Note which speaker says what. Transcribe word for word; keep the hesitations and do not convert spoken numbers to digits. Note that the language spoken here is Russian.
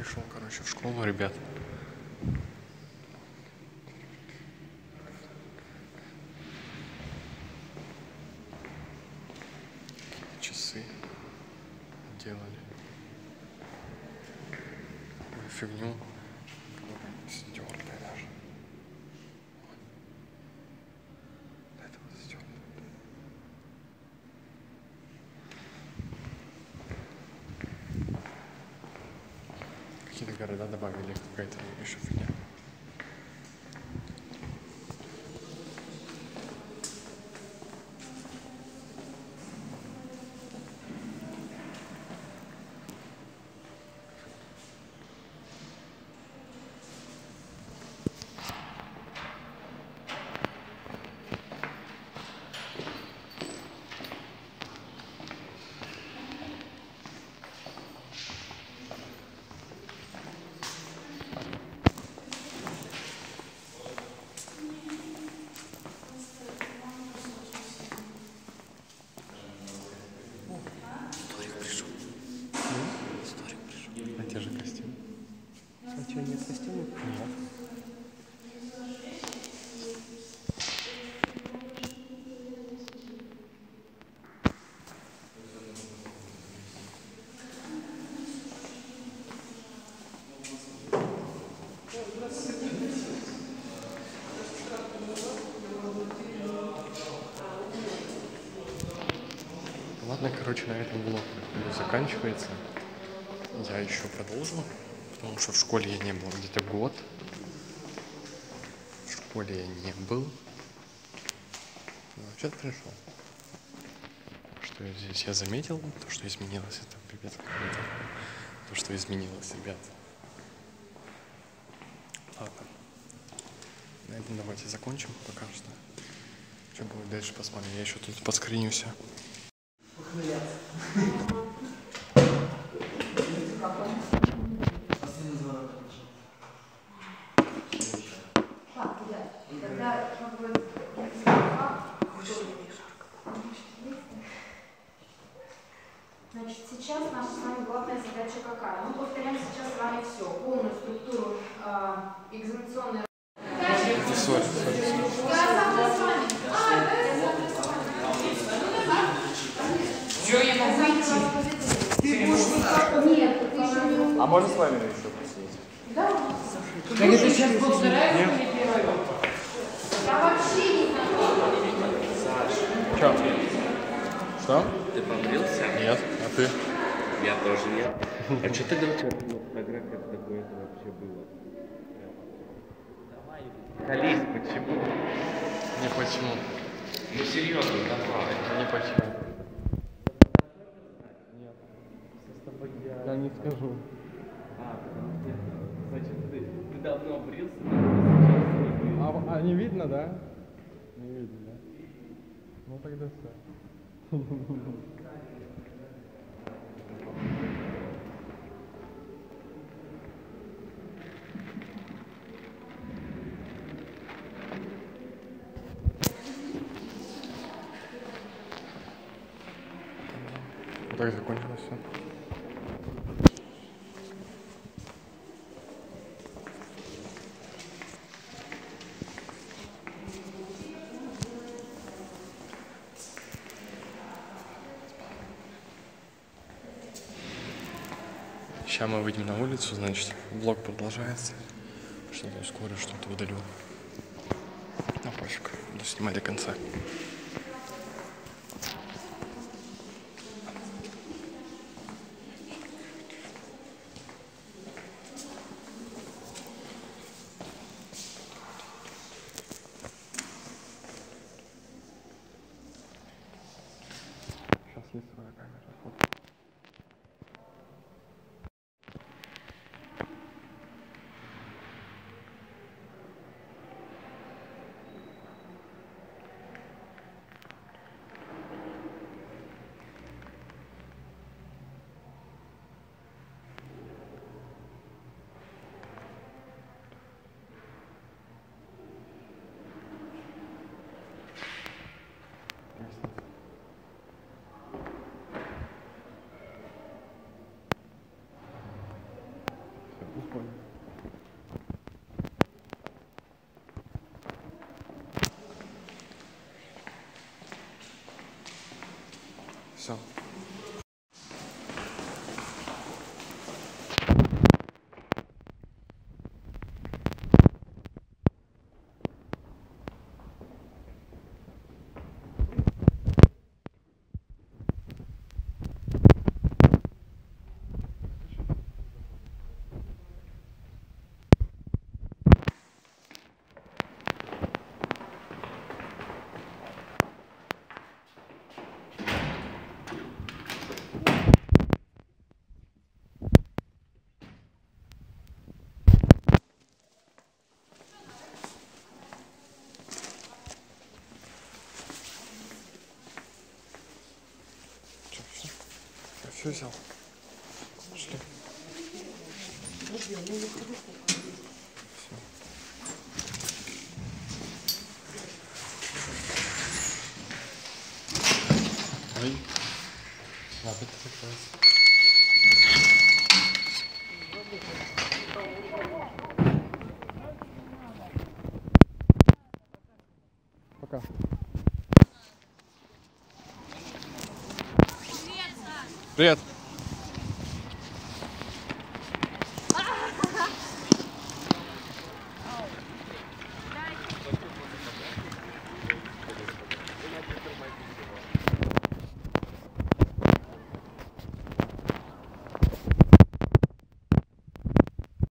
Speaker 1: пришел, короче, в школу, ребят. Часы делали. Такую фигню. Стёртая даже. Это вот стёртая. Какие-то города добавили, какая-то еще фигня. Те же костюмы.
Speaker 2: А что, нет костюмов?
Speaker 1: Нет. Ладно, короче, на этом влог заканчивается. Я еще продолжу, потому что в школе я не был где-то год. В школе я не был. Но вообще-то пришел. Что я здесь я заметил, то, что изменилось, это пипец какой-то. То, что изменилось, ребят. Ладно. На этом давайте закончим пока что. Что будет дальше, посмотрим. Я еще тут подскринюсь.
Speaker 3: Значит, сейчас наша с вами главная задача какая? Мы повторяем сейчас с вами все, полную структуру э, экзаменационной.
Speaker 1: Сори, сори, сори.
Speaker 3: Я завтра с вами. А, да, я завтра с вами.
Speaker 4: Что я могу идти?
Speaker 3: Ты будешь никак... Нет, ты еще не умеешь.
Speaker 1: А можно с вами еще посидеть?
Speaker 3: Да?
Speaker 4: Так это сейчас полтора или первый?
Speaker 3: Я вообще не знаю.
Speaker 1: Че? Что?
Speaker 5: Ты побрился?
Speaker 1: Нет. А ты?
Speaker 5: Я тоже нет. А что тогда у тебя было фотография, как такое это вообще было? Давай. Колись, почему?
Speaker 1: Не почему.
Speaker 5: Ну серьезно, давай.
Speaker 1: Не почему. Нет. Я не скажу.
Speaker 5: А, значит, ты, ты давно брился, но сейчас не брился.
Speaker 1: А, а не видно, да? Не видно, да? Ну тогда все. Вот так закончилось все. Сейчас мы выйдем на улицу, значит, влог продолжается. Что-то скоро что-то удалю. Ну, пофиг, буду снимать до конца. Сейчас есть своя камера. Вот. все взял. Пошли. Все. Ой. Ладно, это прекрасно. Пока. Привет.